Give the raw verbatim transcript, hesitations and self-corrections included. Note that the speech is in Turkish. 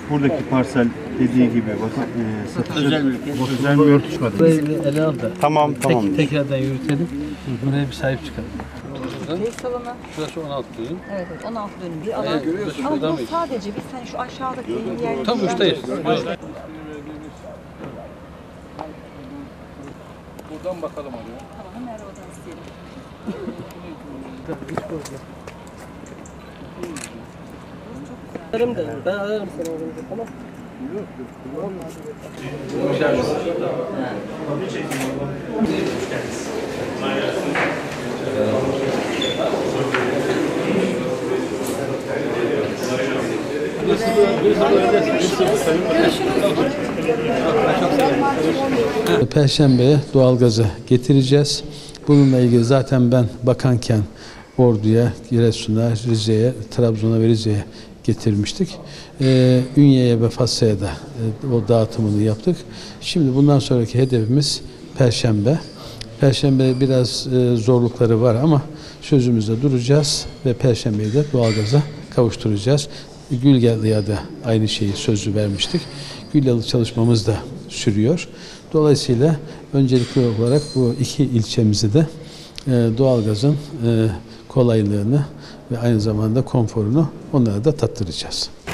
buradaki parsel dediği gibi bakın e, satıcı özel mülk, özel mülk düşmedi. Burayı bir ele al da. Tamam, tamam. Tek, tekrardan yürütelim. Buraya bir sahip çıkalım. Reis salonu. Şurası on altı dönüm. Evet, evet on altı dönüm bir alan. Ama bu sadece biz hani şu aşağıdaki yerleri... Tam uçtayız. Buradan bakalım hadi. Tamam, hemen oradan isteyelim. Ararım da, ben ararım seni orada, tamam. Perşembe'ye doğalgazı getireceğiz. Bununla ilgili zaten ben bakanken Ordu'ya, Giresun'a, Rize'ye, Trabzon'a ve Rize'ye getirmiştik. Ee, Ünye'ye ve Fasya'ya da e, o dağıtımını yaptık. Şimdi bundan sonraki hedefimiz Perşembe. Perşembe biraz e, zorlukları var ama sözümüzde duracağız ve Perşembe'yi de doğalgaza kavuşturacağız. Gülyalı'ya da aynı şeyi sözü vermiştik. Gülyalı çalışmamız da sürüyor. Dolayısıyla öncelikli olarak bu iki ilçemizi de e, doğalgazın e, kolaylığını ve aynı zamanda konforunu onlara da tattıracağız.